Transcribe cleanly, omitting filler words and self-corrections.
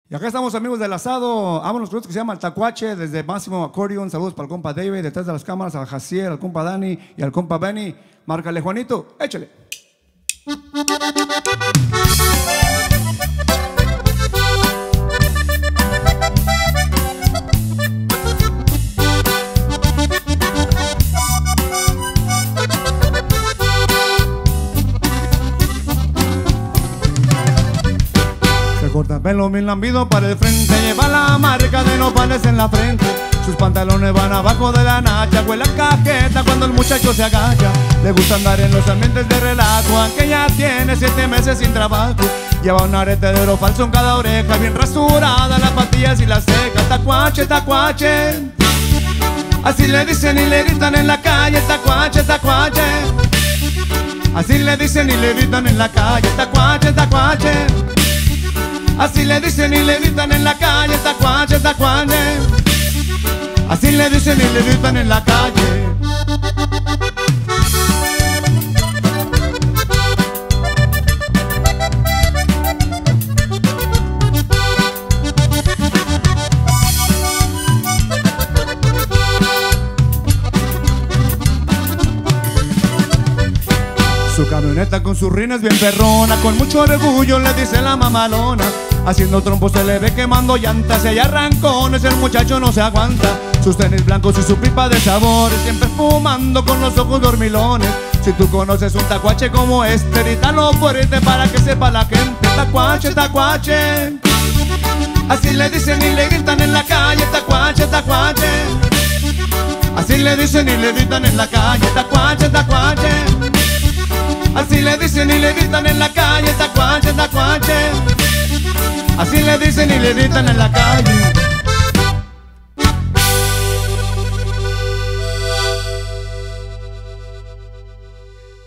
Y acá estamos, amigos del asado. Vámonos con esto que se llama el tacuache, desde Máximo Accordion. Saludos para el compa David, detrás de las cámaras, a Jaciel, al compa Dani y al compa Benny. Márcale, Juanito, échale. Corta pelo bien lambido para el frente, lleva la marca de nopales en la frente. Sus pantalones van abajo de la nacha, huele a cajeta cuando el muchacho se agacha. Le gusta andar en los ambientes de relajo, aunque ya tiene 7 meses sin trabajo. Lleva un arete de oro falso en cada oreja, bien rasurada las patillas y las cejas. Tacuache, tacuache, así le dicen y le gritan en la calle. Tacuache, tacuache, así le dicen y le gritan en la calle. Tacuache, tacuache, así le dicen y le gritan en la calle. Tacuache, tacuache, así le dicen y le gritan en la calle. Su camioneta con sus rines bien perrona, con mucho orgullo le dice la mamalona. Haciendo trompo se le ve quemando llantas, y hay arrancones, el muchacho no se aguanta. Sus tenis blancos y su pipa de sabores, siempre fumando con los ojos dormilones. Si tú conoces un tacuache como este, grítalo fuerte para que sepa la gente. Tacuache, tacuache, así le dicen y le gritan en la calle. Tacuache, tacuache, así le dicen y le gritan en la calle. Tacuache, tacuache, así le dicen y le gritan en la calle. Tacuache, tacuache, así le dicen y le gritan en la calle.